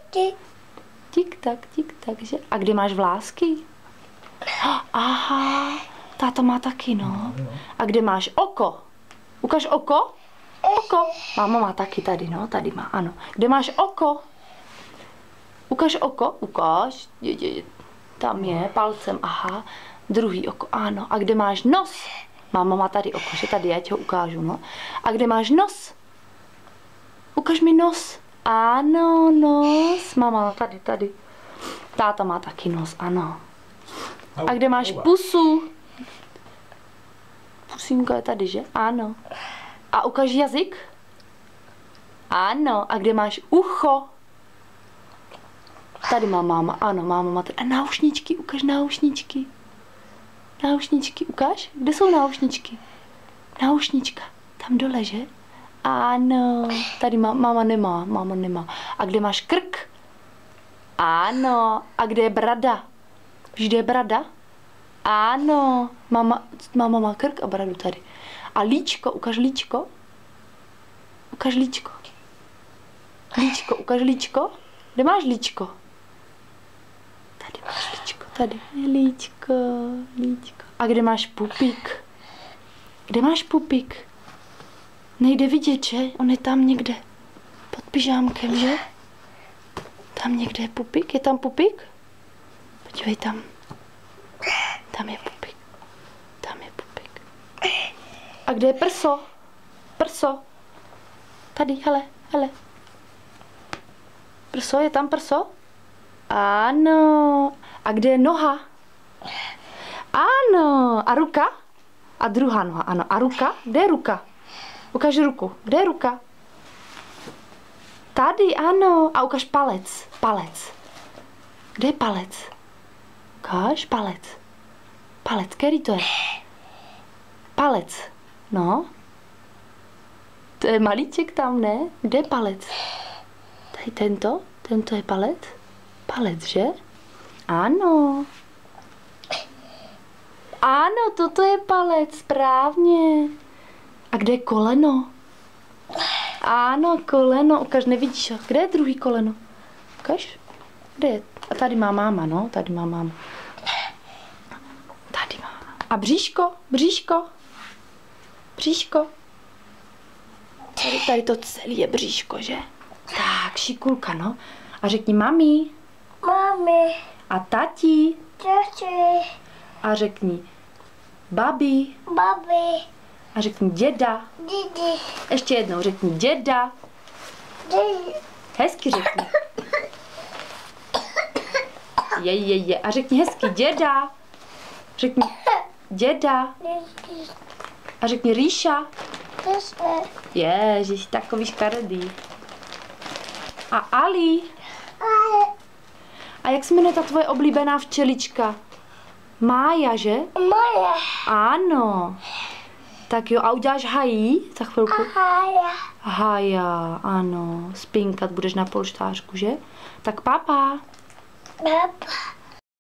Tik tak, že? A kde máš vlásky? Aha, táta má taky, no. A kde máš oko? Ukaž oko? Oko. Máma má taky tady, no, tady má, ano. Kde máš oko? Ukaž oko, ukaž. Tam je, palcem, aha. Druhý oko, ano. A kde máš nos? Máma má tady oko, že tady, já ti ho ukážu, no. A kde máš nos? Ukaž mi nos. Ano, nos. Máma, tady. Táta má taky nos, ano. A kde máš pusu? Pusínka je tady, že? Ano. A ukaž jazyk? Ano. A kde máš ucho? Tady má máma, ano, máma má tady. A náušničky, ukaž náušničky. Náušničky, ukaž? Kde jsou náušničky? Náušnička, tam dole, že? Ano, tady máma nemá. A kde máš krk? Ano. A kde je brada? Víš, kde je brada? Ano. Máma má krk a bradu tady. A líčko, ukaž líčko. Ukaž líčko. Líčko, ukaž líčko. Kde máš líčko? Tady máš líčko, tady je líčko. A kde máš pupík? Kde máš pupík? Nejde vidět, že? On je tam někde. Pod pyžámkem, že? Tam někde je pupík. Je tam pupík? Podívej tam. Tam je pupík. Tam je pupík. A kde je prso? Prso. Tady, hele. Prso, je tam prso? Ano. A kde je noha? Ano. A ruka? A druhá noha, ano. A ruka? Kde je ruka? Ukaž ruku. Kde je ruka? Tady, ano. A ukaž palec. Palec. Kde je palec? Ukaž palec. Palec, který to je? Palec. No. To je malíček tam, ne? Kde je palec? Tady tento? Tento je palec? Palec, že? Ano. Ano, toto je palec, správně. A kde je koleno? Ano, koleno. Ukaž, nevidíš ho. Kde je druhý koleno? Ukaž. Kde je? A tady má máma, no. Tady má máma. Tady má. A bříško? Bříško? Bříško? Tady to celé je bříško, že? Tak, šikulka, no. A řekni mami. Mami. A tati. Tati. A řekni babi. Babi. A řekni děda. Didi. Ještě jednou řekni děda. Didi. Hezky řekni. Je. A řekni hezky děda. Řekni děda. Didi. A řekni Ríša. Didi. Ježiš, takový škaredý. A Ali. A jak se jmenuje ta tvoje oblíbená včelička? Mája, že? Moje. Ano. Tak jo, a uděláš hají za chvilku? Haja. Haja, ano. Spinkat budeš na polštářku, že? Tak papa. Papa.